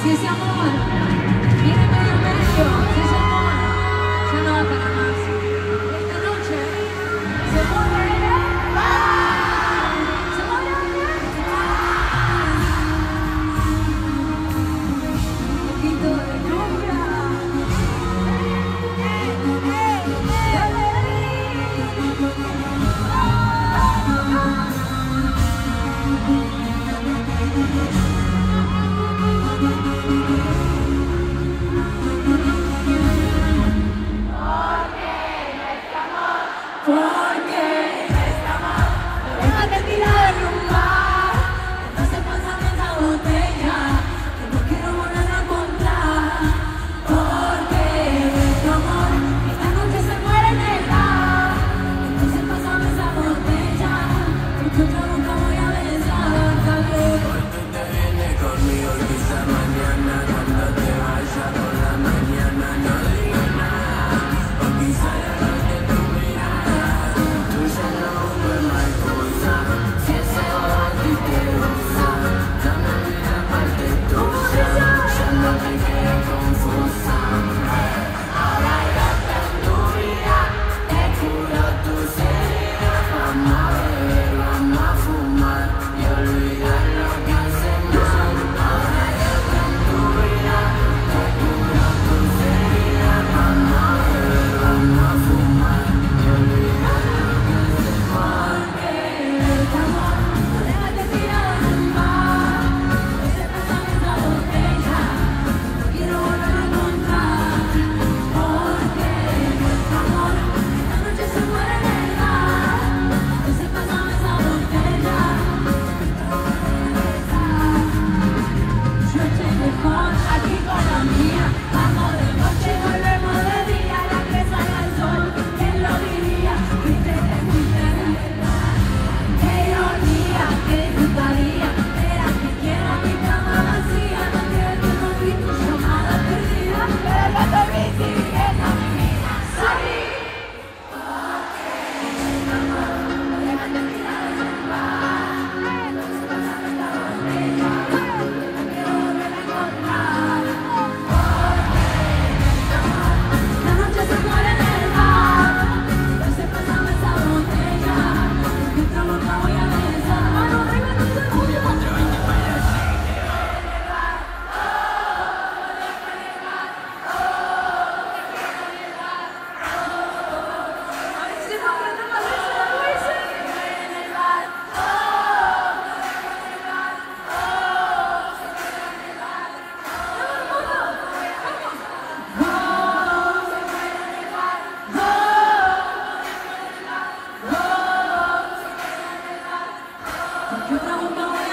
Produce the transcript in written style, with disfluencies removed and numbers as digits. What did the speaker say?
Si ese amor viene medio medio, si ese amor ya no da para más. Esta noche se mueve, se mueve un poquito de lluvia. Porque déjate tirar en un bar, entonces pásame esa botella, que no quiero volver a encontrar. Porque tu amor esta noche se muere en el bar, entonces pásame esa botella, porque otra boca voy a besar, tal vez. Hoy tú te vienes conmigo, quizá mañana cuando te vaya por la mañana no digas nada, o quizá ya no te tu mirada, tuya no fue mariposa, si ese ojo a ti te gusta, dame la parte tuya, ya no te quedes confusa. Ahora ya está en tu vida, te curo tus heridas, vamos a beber, vamos a fumar y olvidar lo que hace mal. Ahora ya está en tu vida, te curo tus heridas, vamos a beber, vamos a fumar y olvidar lo que hace mal. Porque tu amor no déjate tirar en un bar, entonces pásame esa botella, no quiero volver a encontrar. Porque tu amor esta noche se muere en el bar, entonces pásame esa botella, yo tengo con aquí con la mía, vamos de noche, volvemos de día, la que salga el sol, ¿quién lo diría? Fuiste de verdad, qué ironía, qué disfrutaría, era que quiero mi cama vacía, no quiero que no vi tu llamada perdida, pero que estoy busy viviendo mi vida, sorry. Déjate tirar en un bar, entonces pásame esta botella, no quiero volver a encontrar. La noche se muere en el bar, entonces pásame esa botella, que otra boca voy a besar. Mano arriba, no se mueve. A ver si no aprendemos a hacer la Luisa. En el bar, porque otra boca voy